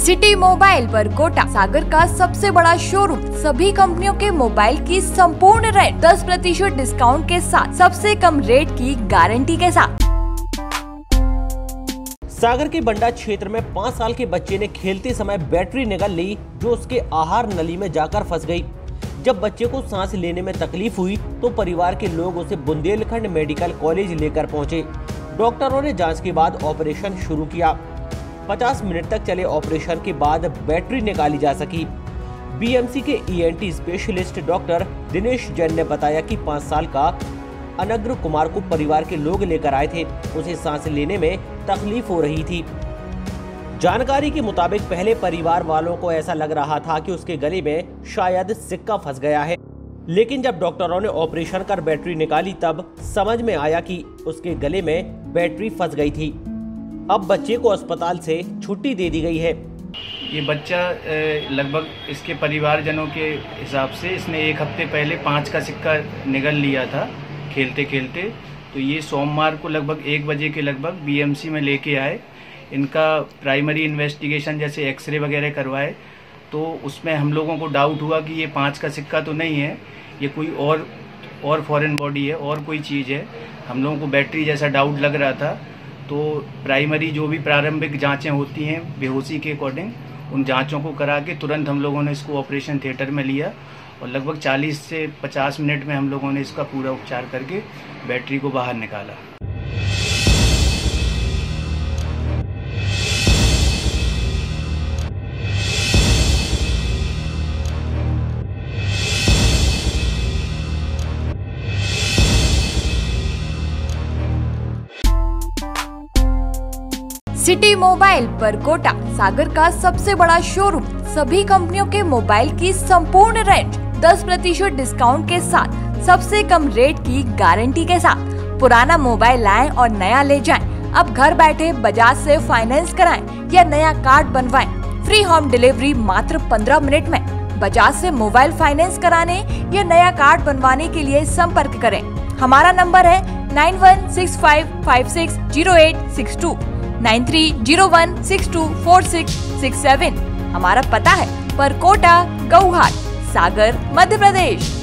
City mobile पर कोटा सागर का सबसे बड़ा शोरूम, सभी कंपनियों के मोबाइल की संपूर्ण रेंट 10% डिस्काउंट के साथ सबसे कम रेट की गारंटी के साथ। सागर के बंडा क्षेत्र में 5 साल के बच्चे ने खेलते समय बैटरी निगल ली जो उसके आहार नली में जाकर फंस गई। जब बच्चे को सांस लेने में तकलीफ हुई तो परिवार के लोग उसे बुंदेलखंड मेडिकल कॉलेज लेकर पहुंचे। डॉक्टरों ने जांच के बाद ऑपरेशन शुरू किया। 50 मिनट तक चले ऑपरेशन के बाद बैटरी निकाली जा सकी। बीएमसी के ENT specialist doctor Dinesh Jain ने बताया कि 5 साल का अनग्र कुमार को परिवार के लोग लेकर आए थे। उसे सांस लेने में तकलीफ हो रही थी। जानकारी के मुताबिक पहले परिवार वालों को ऐसा लग रहा था कि उसके गले में शायद सिक्का फंस गया है, लेकिन जब डॉक्टरों ने ऑपरेशन कर बैटरी निकाली तब समझ में आया कि उसके गले में बैटरी फंस गई थी। अब बच्चे को अस्पताल से छुट्टी दे दी गई है। ये बच्चा लगभग इसके परिवारजनों के हिसाब से इसने 1 हफ्ते पहले 5 का सिक्का निगल लिया था खेलते खेलते। तो ये सोमवार को लगभग 1 बजे के लगभग बीएमसी में लेके आए। इनका प्राइमरी इन्वेस्टिगेशन जैसे एक्सरे वगैरह करवाए तो उसमें हम लोगों को डाउट हुआ कि ये 5 का सिक्का तो नहीं है, ये कोई और फॉरेन बॉडी है और कोई चीज़ है। हम लोगों को बैटरी जैसा डाउट लग रहा था। तो प्राइमरी जो भी प्रारंभिक जांचें होती हैं बेहोशी के अकॉर्डिंग, उन जांचों को करा के तुरंत हम लोगों ने इसको ऑपरेशन थिएटर में लिया और लगभग 40 से 50 मिनट में हम लोगों ने इसका पूरा उपचार करके बैटरी को बाहर निकाला। सिटी मोबाइल पर कोटा सागर का सबसे बड़ा शोरूम, सभी कंपनियों के मोबाइल की संपूर्ण रेंट 10% डिस्काउंट के साथ सबसे कम रेट की गारंटी के साथ। पुराना मोबाइल लाएं और नया ले जाएं। अब घर बैठे बजाज से फाइनेंस कराएं या नया कार्ड बनवाएं। फ्री होम डिलीवरी मात्र 15 मिनट में। बजाज से मोबाइल फाइनेंस कराने या नया कार्ड बनवाने के लिए संपर्क करें। हमारा नंबर है 9165560862, 9301624667। हमारा पता है परकोटा, गौहाट, सागर, मध्य प्रदेश।